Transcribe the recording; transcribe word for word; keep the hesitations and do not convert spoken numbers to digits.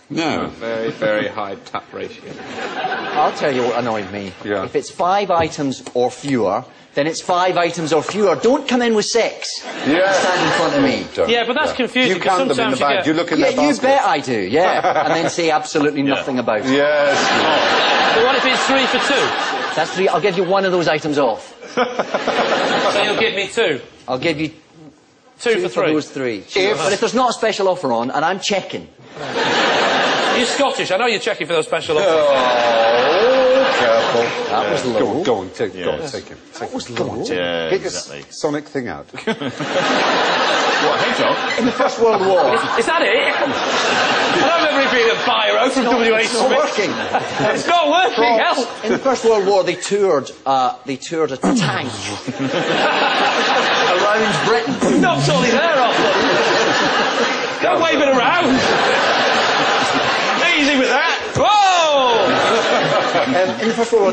No. Very, very high tap ratio. I'll tell you what annoyed me. Yeah. If it's five items or fewer, then it's five items or fewer. Don't come in with six. Yeah. Stand in front of me. Don't. Yeah, but that's Yeah. confusing. You count them in the sometimes you bag. get- You look in Yeah, their you basket. bet I do, yeah. And then say absolutely nothing about it. Yes. But what if it's three for two? That's three. I'll give you one of those items off. So you'll give me two. I'll give you Two, two for three. those three. If- But if there's not a special offer on, and I'm checking. You're Scottish. I know you're checking for those special offers. Oh, careful. That was Go low. on, go on, take, go on, Yes. take him. Take That was him. Go on, low. take him. Yeah, Get your exactly. sonic thing out. What, hedgehog? In the First World War. Is that it? I don't remember it being a biro from W H It's not Smith. working. It's not working, hell. In the First World War, they toured, uh, they toured a tank around Britain. Knocked all his hair off. Don't wave it around. Easy with that. Whoa! Um, in the First World War,